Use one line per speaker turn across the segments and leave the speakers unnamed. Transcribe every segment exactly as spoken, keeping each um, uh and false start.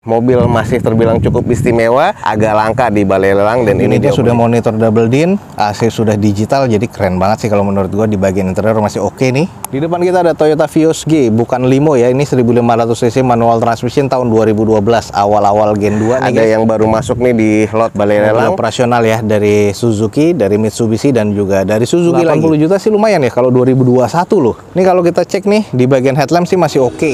Mobil masih terbilang cukup istimewa, agak langka di balai lelang, dan ini,
ini dia sudah monitor double din, A C sudah digital, jadi keren banget sih kalau menurut gua. Di bagian interior masih oke nih. Di depan kita ada Toyota Vios G, bukan limo ya, ini seribu lima ratus cc manual transmission tahun dua ribu dua belas, awal-awal Gen dua nih.
Ada guys, yang baru masuk nih di lot balai lelang.
Operasional ya, dari Suzuki, dari Mitsubishi, dan juga dari Suzuki. delapan puluh juta sih lumayan ya kalau dua ribu dua puluh satu loh. Ini kalau kita cek nih di bagian headlamp sih masih oke.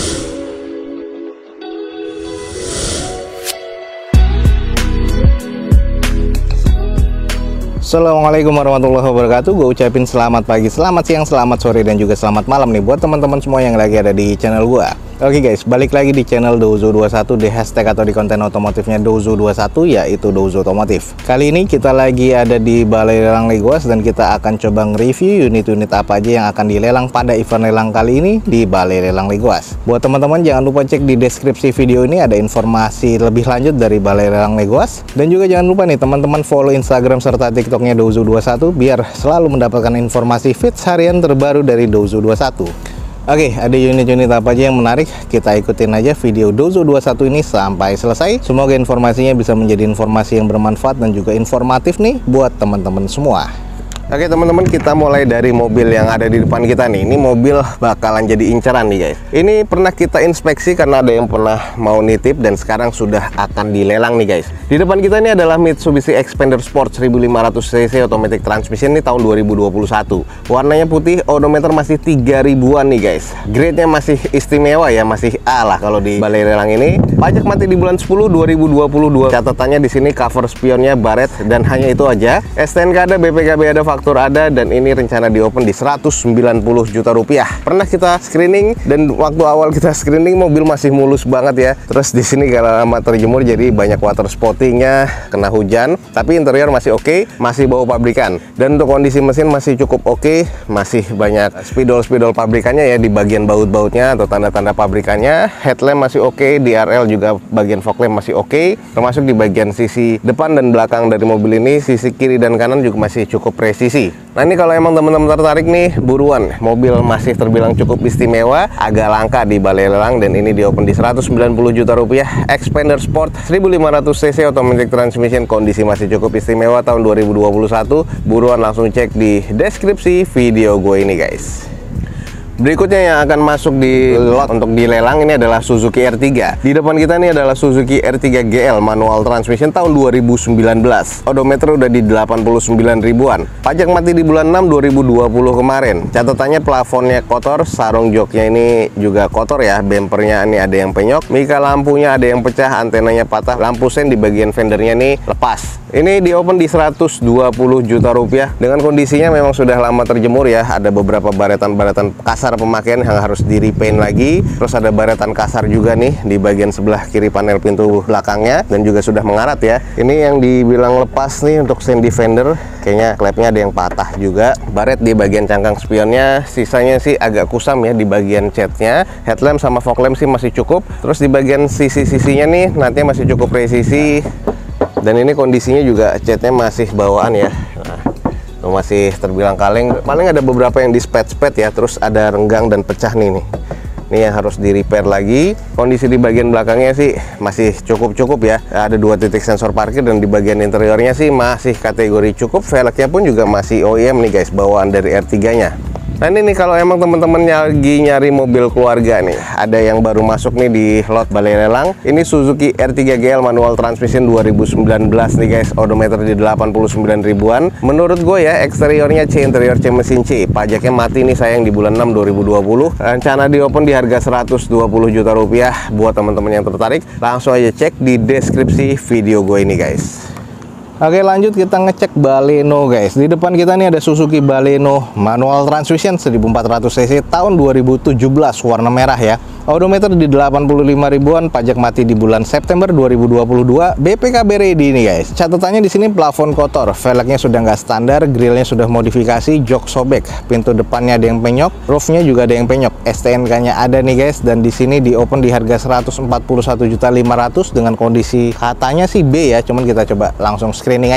Assalamualaikum warahmatullahi wabarakatuh. Gue ucapin selamat pagi, selamat siang, selamat sore, dan juga selamat malam nih buat teman-teman semua yang lagi ada di channel gue. Oke guys, balik lagi di channel Douzo dua puluh satu, di hashtag atau di konten otomotifnya Douzo dua puluh satu, yaitu Douzo Otomotif. Kali ini kita lagi ada di Balai Lelang Legoas dan kita akan coba nge-review unit-unit apa aja yang akan dilelang pada event lelang kali ini di Balai Lelang Legoas. Buat teman-teman jangan lupa cek di deskripsi video ini, ada informasi lebih lanjut dari Balai Lelang Legoas. Dan juga jangan lupa nih teman-teman follow Instagram serta TikToknya Douzo dua puluh satu biar selalu mendapatkan informasi feeds harian terbaru dari Douzo dua puluh satu. Oke, ada unit-unit apa aja yang menarik? Kita ikutin aja video Douzo dua puluh satu ini sampai selesai. Semoga informasinya bisa menjadi informasi yang bermanfaat dan juga informatif nih buat teman-teman semua.
Oke teman-teman, kita mulai dari mobil yang ada di depan kita nih. Ini mobil bakalan jadi incaran nih guys. Ini pernah kita inspeksi karena ada yang pernah mau nitip dan sekarang sudah akan dilelang nih guys. Di depan kita ini adalah Mitsubishi Xpander Sport seribu lima ratus cc automatic transmission, ini tahun dua ribu dua puluh satu. Warnanya putih, odometer masih tiga ribuan nih guys. Grade-nya masih istimewa ya, masih A lah kalau di balai lelang ini. Pajak mati di bulan sepuluh dua ribu dua puluh dua. Catatannya di sini cover spionnya baret dan hanya itu aja. S T N K ada, B P K B ada, faktur ada, dan ini rencana di open di seratus sembilan puluh juta rupiah. Pernah kita screening dan waktu awal kita screening mobil masih mulus banget ya. Terus di sini kalau lama terjemur jadi banyak water spottingnya, kena hujan. Tapi interior masih oke, masih bau pabrikan. Dan untuk kondisi mesin masih cukup oke, masih banyak spidol-spidol pabrikannya ya di bagian baut-bautnya atau tanda-tanda pabrikannya. Headlamp masih oke, D R L juga bagian fog lamp masih oke. Termasuk di bagian sisi depan dan belakang dari mobil ini, sisi kiri dan kanan juga masih cukup presisi. Nah ini kalau emang teman-teman tertarik nih, buruan. Mobil masih terbilang cukup istimewa, agak langka di balai lelang, dan ini di open di seratus sembilan puluh juta rupiah. Xpander Sport seribu lima ratus cc automatic transmission, kondisi masih cukup istimewa tahun dua ribu dua puluh satu. Buruan langsung cek di deskripsi video gue ini guys. Berikutnya yang akan masuk di lot untuk dilelang ini adalah Suzuki R tiga. Di depan kita ini adalah Suzuki R tiga G L manual transmission tahun dua ribu sembilan belas. Odometer udah di delapan puluh sembilan ribuan. Pajak mati di bulan enam dua ribu dua puluh kemarin. Catatannya plafonnya kotor, sarung joknya ini juga kotor ya, bempernya ini ada yang penyok, mika lampunya ada yang pecah, antenanya patah, lampu sen di bagian fendernya nih lepas. Ini di open di seratus dua puluh juta rupiah. Dengan kondisinya memang sudah lama terjemur ya, ada beberapa baretan-baretan kasar pemakaian yang harus di repaint lagi. Terus ada baretan kasar juga nih di bagian sebelah kiri panel pintu belakangnya, dan juga sudah mengarat ya. Ini yang dibilang lepas nih untuk sen defender, kayaknya klepnya ada yang patah juga. Baret di bagian cangkang spionnya, sisanya sih agak kusam ya di bagian catnya. Headlamp sama fog lamp sih masih cukup. Terus di bagian sisi-sisinya nih nantinya masih cukup presisi, dan ini kondisinya juga catnya masih bawaan ya. Nah, masih terbilang kaleng, paling ada beberapa yang di spet-spet ya, terus ada renggang dan pecah nih nih. Ini yang harus di repair lagi. Kondisi di bagian belakangnya sih masih cukup-cukup ya. Ada dua titik sensor parkir, dan di bagian interiornya sih masih kategori cukup. Velgnya pun juga masih O E M nih guys, bawaan dari R tiga nya. Nah ini nih kalau emang teman-teman lagi nyari mobil keluarga nih, ada yang baru masuk nih di lot balai lelang. Ini Suzuki R tiga G L manual transmission dua ribu sembilan belas nih guys, odometer di delapan puluh sembilan ribuan. Menurut gue ya, eksteriornya C, interior C mesin C. Pajaknya mati nih sayang di bulan enam dua ribu dua puluh. Rencana di open di harga seratus dua puluh juta rupiah. Buat teman-teman yang tertarik, langsung aja cek di deskripsi video gue ini guys. Oke lanjut, kita ngecek Baleno guys. Di depan kita nih ada Suzuki Baleno manual transmission seribu empat ratus cc tahun dua ribu tujuh belas, warna merah ya. Odometer di delapan puluh lima ribuan, pajak mati di bulan September dua ribu dua puluh dua, B P K B ready nih guys. Catatannya di sini plafon kotor, velgnya sudah nggak standar, grillnya sudah modifikasi, jok sobek, pintu depannya ada yang penyok, roofnya juga ada yang penyok, S T N K-nya ada nih guys, dan di sini di open di harga seratus empat puluh satu juta lima ratus dengan kondisi katanya sih B ya, cuman kita coba langsung screening aja.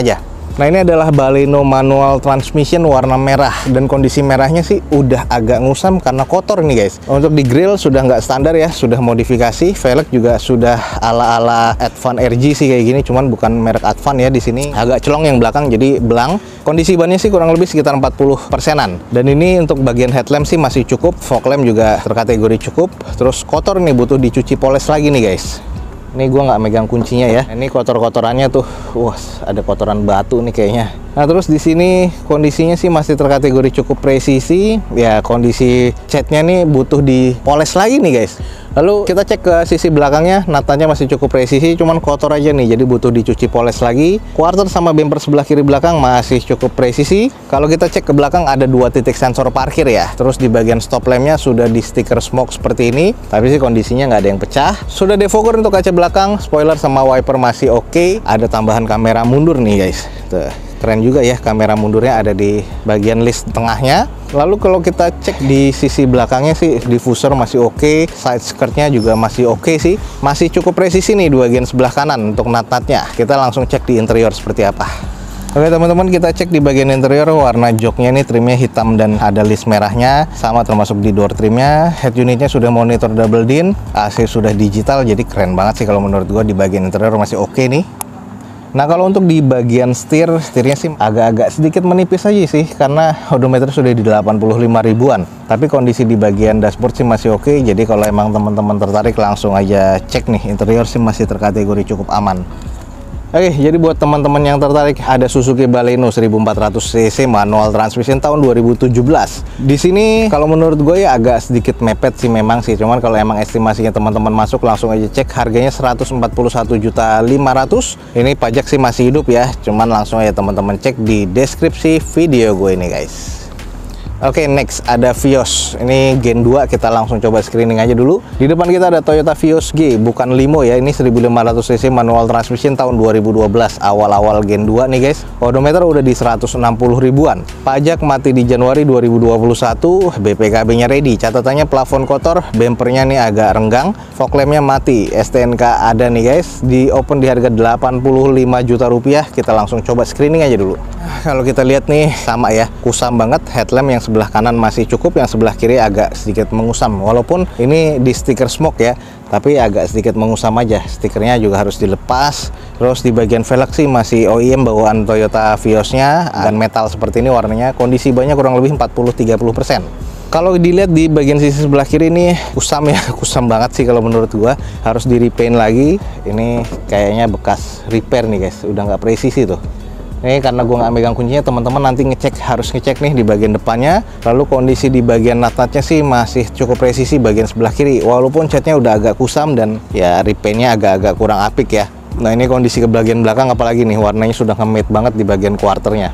Nah, ini adalah Baleno manual transmission warna merah, dan kondisi merahnya sih udah agak ngusam karena kotor nih guys. Untuk di grill sudah nggak standar ya, sudah modifikasi. Velg juga sudah ala-ala Advan R G sih kayak gini, cuman bukan merek Advan ya di sini. Agak celong yang belakang jadi belang. Kondisi bannya sih kurang lebih sekitar empat puluh persenan. Dan ini untuk bagian headlamp sih masih cukup, fog lamp juga terkategori cukup. Terus kotor nih, butuh dicuci poles lagi nih guys. Ini gua nggak megang kuncinya ya. Ini kotor-kotorannya tuh, wah ada kotoran batu nih kayaknya. Nah, terus di sini kondisinya sih masih terkategori cukup presisi. Ya, kondisi catnya nih butuh dipoles lagi nih guys. Lalu kita cek ke sisi belakangnya, natanya masih cukup presisi, cuman kotor aja nih, jadi butuh dicuci poles lagi. Quarter sama bumper sebelah kiri belakang masih cukup presisi. Kalau kita cek ke belakang ada dua titik sensor parkir ya. Terus di bagian stop lampnya sudah di stiker smoke seperti ini, tapi sih kondisinya nggak ada yang pecah. Sudah defogger untuk kaca belakang, spoiler sama wiper masih oke. Ada tambahan kamera mundur nih guys. Tuh. Keren juga ya, kamera mundurnya ada di bagian list tengahnya. Lalu kalau kita cek di sisi belakangnya sih, diffuser masih oke, side skirtnya juga masih oke sih. Masih cukup presisi nih di bagian sebelah kanan untuk nat-natnya. Kita langsung cek di interior seperti apa. Oke teman-teman, kita cek di bagian interior. Warna joknya nih trimnya hitam dan ada list merahnya, sama termasuk di door trimnya. Head unitnya sudah monitor double din, A C sudah digital, jadi keren banget sih kalau menurut gua. Di bagian interior masih oke nih. Nah, kalau untuk di bagian setir, setirnya sih agak-agak sedikit menipis aja sih, karena odometer sudah di delapan puluh lima ribuan. Tapi kondisi di bagian dashboard sih masih oke, jadi kalau emang teman-teman tertarik langsung aja cek nih, interior sih masih terkategori cukup aman. Oke, jadi buat teman-teman yang tertarik, ada Suzuki Baleno seribu empat ratus cc manual transmission tahun dua ribu tujuh belas. Di sini kalau menurut gue ya agak sedikit mepet sih memang sih, cuman kalau emang estimasinya teman-teman masuk langsung aja cek, harganya seratus empat puluh satu juta lima ratus ribu. Ini pajak sih masih hidup ya, cuman langsung aja teman-teman cek di deskripsi video gue ini guys. Oke, okay, next ada Vios. Ini Gen dua, kita langsung coba screening aja dulu. Di depan kita ada Toyota Vios G, bukan limo ya. Ini seribu lima ratus cc manual transmission tahun dua ribu dua belas, awal-awal Gen dua nih guys. Odometer udah di seratus enam puluh ribuan. Pajak mati di Januari dua ribu dua puluh satu, B P K B-nya ready. Catatannya plafon kotor, bempernya nih agak renggang, fog lamp-nya mati, S T N K ada nih guys. Di open di harga delapan puluh lima juta rupiah. Kita langsung coba screening aja dulu. Kalau kita lihat nih sama ya, kusam banget. Headlamp yang sebelah kanan masih cukup, yang sebelah kiri agak sedikit mengusam. Walaupun ini di stiker smoke ya, tapi agak sedikit mengusam aja. Stikernya juga harus dilepas. Terus di bagian velg sih masih O E M bawaan Toyota Vios-nya, dan metal seperti ini warnanya. Kondisi bannya kurang lebih empat puluh sampai tiga puluh persen. Kalau dilihat di bagian sisi sebelah kiri ini kusam ya, kusam banget sih kalau menurut gua. Harus di repaint lagi. Ini kayaknya bekas repair nih guys, udah nggak presisi tuh. Ini karena gue nggak megang kuncinya, teman-teman nanti ngecek, harus ngecek nih di bagian depannya. Lalu kondisi di bagian nat-natnya sih masih cukup presisi bagian sebelah kiri, walaupun catnya udah agak kusam dan ya repaintnya agak-agak kurang apik ya. Nah, ini kondisi ke bagian belakang apalagi nih, warnanya sudah nge-matte banget di bagian quarternya.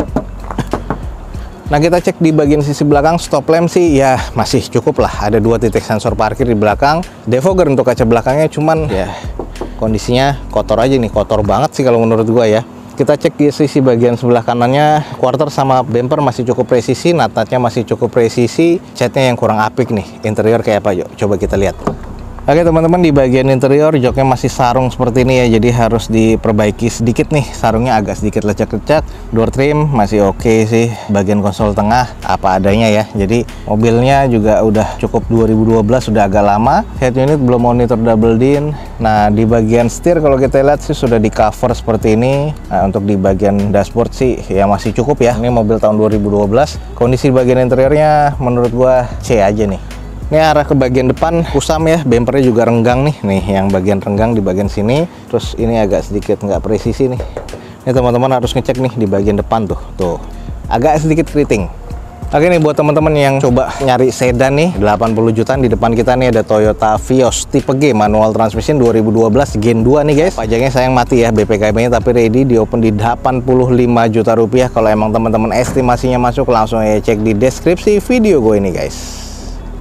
Nah, kita cek di bagian sisi belakang, stop lamp sih ya masih cukup lah, ada dua titik sensor parkir di belakang. Defogger untuk kaca belakangnya, cuman ya kondisinya kotor aja nih, kotor banget sih kalau menurut gua ya. Kita cek di sisi bagian sebelah kanannya, quarter sama bumper masih cukup presisi, nat-natnya masih cukup presisi, catnya yang kurang apik nih. Interior kayak apa, yuk coba kita lihat. Oke teman-teman, di bagian interior joknya masih sarung seperti ini ya, jadi harus diperbaiki sedikit nih, sarungnya agak sedikit lecek-lecek. Door trim masih oke sih, bagian konsol tengah apa adanya ya, jadi mobilnya juga udah cukup dua ribu dua belas, sudah agak lama. Head unit belum monitor double din. Nah, di bagian setir kalau kita lihat sih sudah di cover seperti ini. Nah, untuk di bagian dashboard sih ya masih cukup ya, ini mobil tahun dua ribu dua belas. Kondisi bagian interiornya menurut gua C aja nih. Ini arah ke bagian depan kusam ya, bempernya juga renggang nih, nih yang bagian renggang di bagian sini. Terus ini agak sedikit nggak presisi nih. Ini teman-teman harus ngecek nih di bagian depan tuh, tuh agak sedikit keriting. Oke nih buat teman-teman yang coba nyari sedan nih, delapan puluh jutaan, di depan kita nih ada Toyota Vios tipe G manual transmission dua ribu dua belas Gen dua nih guys. Pajaknya sayang mati ya, B P K B-nya tapi ready, di open di delapan puluh lima juta rupiah. Kalau emang teman-teman estimasinya masuk, langsung aja cek di deskripsi video gue ini guys.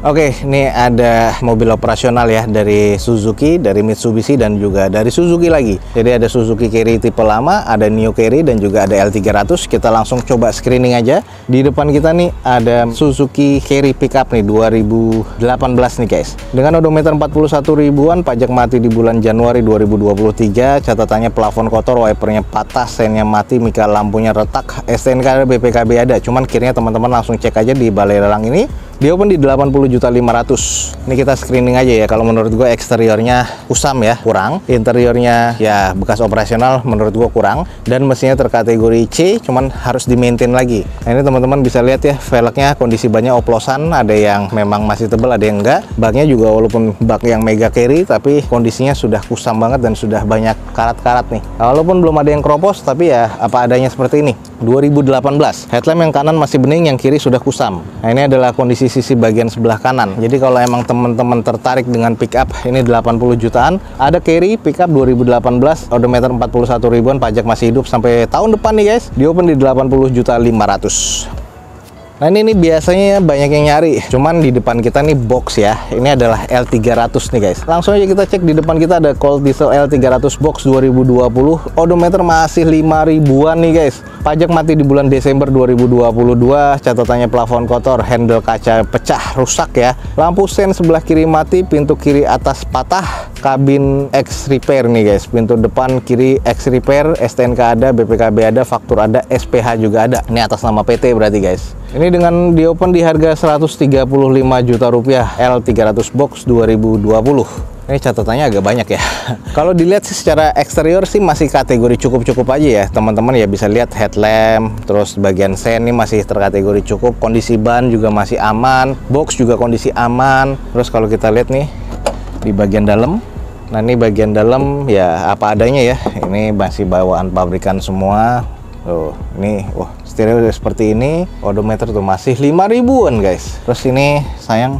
Oke, ini ada mobil operasional ya dari Suzuki, dari Mitsubishi, dan juga dari Suzuki lagi. Jadi ada Suzuki Carry tipe lama, ada New Carry, dan juga ada L tiga ratus. Kita langsung coba screening aja. Di depan kita nih ada Suzuki Carry pickup nih dua ribu delapan belas nih guys. Dengan odometer empat puluh satu ribuan, pajak mati di bulan Januari dua ribu dua puluh tiga. Catatannya plafon kotor, wipernya patah, sennya mati, mika lampunya retak, S T N K ada, B P K B ada. Cuman kirnya teman-teman langsung cek aja di balai lelang ini. Dia open di delapan puluh juta lima ratus. Ini kita screening aja ya. Kalau menurut gue eksteriornya kusam ya, kurang. Interiornya ya bekas operasional, menurut gue kurang. Dan mesinnya terkategori C, cuman harus di maintain lagi. Nah ini teman-teman bisa lihat ya, velgnya kondisi bannya oplosan. Ada yang memang masih tebal, ada yang enggak. Baknya juga walaupun bak yang mega carry, tapi kondisinya sudah kusam banget dan sudah banyak karat-karat nih. Nah, walaupun belum ada yang keropos, tapi ya apa adanya seperti ini. dua ribu delapan belas. Headlamp yang kanan masih bening, yang kiri sudah kusam. Nah ini adalah kondisi sisi bagian sebelah kanan. Jadi kalau emang teman-teman tertarik dengan pickup ini delapan puluh jutaan, ada Carry pickup dua ribu delapan belas, odometer empat puluh satu ribuan, pajak masih hidup sampai tahun depan nih guys. Di open di delapan puluh juta lima ratus. Nah ini, ini biasanya banyak yang nyari, cuman di depan kita nih box ya. Ini adalah L tiga ratus nih guys. Langsung aja kita cek, di depan kita ada Colt Diesel L tiga ratus box dua ribu dua puluh, odometer masih lima ribuan nih guys. Pajak mati di bulan Desember dua ribu dua puluh dua, catatannya plafon kotor, handle kaca pecah, rusak ya. Lampu sen sebelah kiri mati, pintu kiri atas patah, kabin X repair nih guys. Pintu depan kiri X repair, S T N K ada, B P K B ada, faktur ada, S P H juga ada. Ini atas nama P T berarti guys. Ini dengan di open di harga seratus tiga puluh lima juta rupiah, L tiga ratus box dua ribu dua puluh. Ini catatannya agak banyak ya. Kalau dilihat sih secara eksterior sih masih kategori cukup-cukup aja ya. Teman-teman ya bisa lihat headlamp, terus bagian sen ini masih terkategori cukup. Kondisi ban juga masih aman, box juga kondisi aman. Terus kalau kita lihat nih di bagian dalam, nah ini bagian dalam ya apa adanya ya. Ini masih bawaan pabrikan semua. Tuh, ini wah stereo udah seperti ini. Odometer tuh masih lima ribuan guys. Terus ini sayang,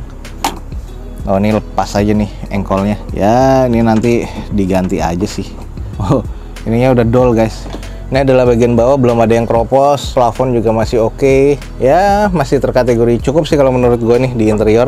oh ini lepas aja nih engkolnya ya, ini nanti diganti aja sih. Oh ininya udah dol guys. Ini adalah bagian bawah, belum ada yang keropos. Plafon juga masih oke okay. Ya masih terkategori cukup sih kalau menurut gue nih di interior.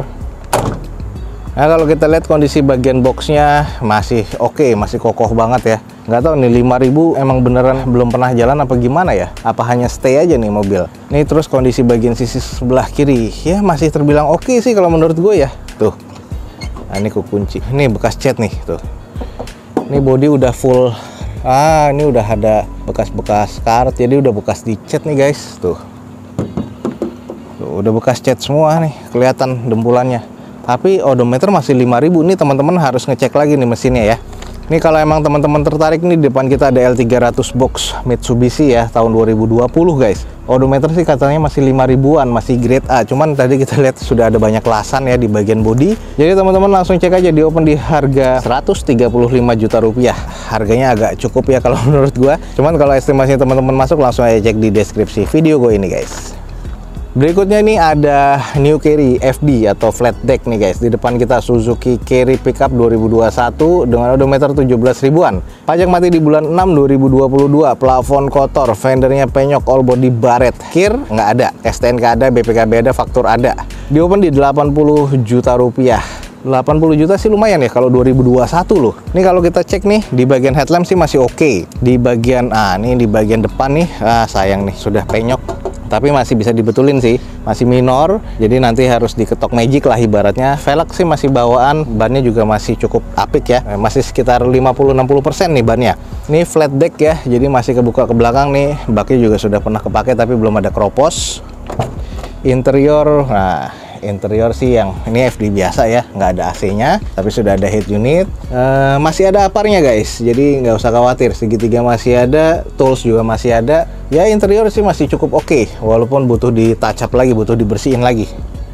Nah kalau kita lihat kondisi bagian boxnya masih oke okay, masih kokoh banget ya. Nggak tahu nih lima ribu emang beneran belum pernah jalan apa gimana ya, apa hanya stay aja nih mobil. Nih terus kondisi bagian sisi sebelah kiri ya masih terbilang oke okay sih kalau menurut gue ya. Tuh, nah ini kunci, ini bekas cat nih tuh. Ini body udah full, ah ini udah ada bekas-bekas karat, jadi udah bekas dicat nih guys. Tuh, tuh udah bekas cat semua nih, kelihatan dempulannya. Tapi odometer masih lima ribu. Nih teman-teman harus ngecek lagi nih mesinnya ya. Ini kalau emang teman-teman tertarik nih, di depan kita ada L tiga ratus box Mitsubishi ya tahun dua ribu dua puluh guys. Odometer sih katanya masih lima ribuan, masih grade A. Cuman tadi kita lihat sudah ada banyak lasan ya di bagian body. Jadi teman-teman langsung cek aja, di open di harga seratus tiga puluh lima juta rupiah. Harganya agak cukup ya kalau menurut gua. Cuman kalau estimasinya teman-teman masuk, langsung aja cek di deskripsi video gue ini guys. Berikutnya ini ada New Carry F D atau flat deck nih guys. Di depan kita Suzuki Carry pickup dua ribu dua puluh satu dengan odometer tujuh belas ribuan. Pajak mati di bulan enam dua ribu dua puluh dua. Plafon kotor, fendernya penyok, all body baret. Kir nggak ada, S T N K ada, B P K B ada, faktur ada. Di open di delapan puluh juta rupiah. delapan puluh juta sih lumayan ya kalau dua ribu dua puluh satu loh. Ini kalau kita cek nih di bagian headlamp sih masih oke. Okay. Di bagian ah ini di bagian depan nih, ah sayang nih sudah penyok. Tapi masih bisa dibetulin sih, masih minor, jadi nanti harus diketok magic lah ibaratnya. Velg sih masih bawaan, bannya juga masih cukup apik ya, masih sekitar lima puluh sampai enam puluh persen nih bannya. Ini flat deck ya, jadi masih kebuka ke belakang nih. Baknya juga sudah pernah kepake tapi belum ada keropos. Interior, nah interior sih yang ini F D biasa ya, nggak ada A C-nya, tapi sudah ada head unit. E, masih ada aparnya guys, jadi nggak usah khawatir. Segitiga masih ada, tools juga masih ada. Ya interior sih masih cukup oke, okay, walaupun butuh di touch up lagi, butuh dibersihin lagi.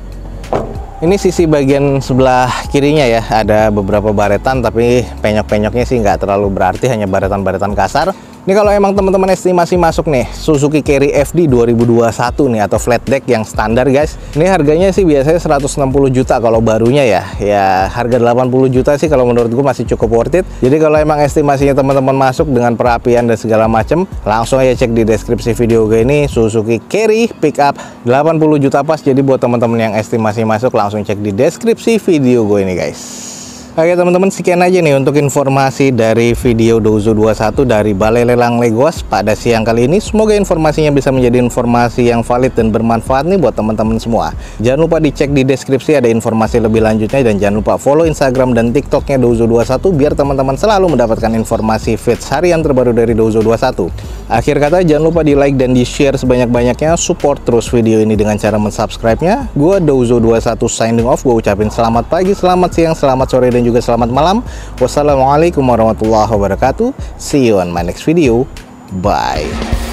Ini sisi bagian sebelah kirinya ya, ada beberapa baretan, tapi penyok-penyoknya sih nggak terlalu berarti, hanya baretan-baretan kasar. Ini kalau emang teman-teman estimasi masuk nih Suzuki Carry F D dua ribu dua puluh satu nih atau flat deck yang standar guys. Ini harganya sih biasanya seratus enam puluh juta kalau barunya ya. Ya harga delapan puluh juta sih kalau menurut gue masih cukup worth it. Jadi kalau emang estimasinya teman-teman masuk dengan perapian dan segala macem, langsung aja cek di deskripsi video gue ini Suzuki Carry pickup delapan puluh juta pas. Jadi buat teman-teman yang estimasi masuk langsung cek di deskripsi video gue ini guys. Oke teman-teman, sekian aja nih untuk informasi dari video Dozo dua puluh satu dari Balai Lelang Legos pada siang kali ini. Semoga informasinya bisa menjadi informasi yang valid dan bermanfaat nih buat teman-teman semua. Jangan lupa dicek di deskripsi ada informasi lebih lanjutnya, dan jangan lupa follow Instagram dan TikToknya Dozo dua puluh satu biar teman-teman selalu mendapatkan informasi feeds harian terbaru dari Dozo dua puluh satu. Akhir kata, jangan lupa di like dan di share sebanyak-banyaknya. Support terus video ini dengan cara mensubscribe-nya. Gua Dozo dua puluh satu signing off. Gue ucapin selamat pagi, selamat siang, selamat sore, dan juga selamat malam. Wassalamualaikum warahmatullahi wabarakatuh. See you on my next video. Bye.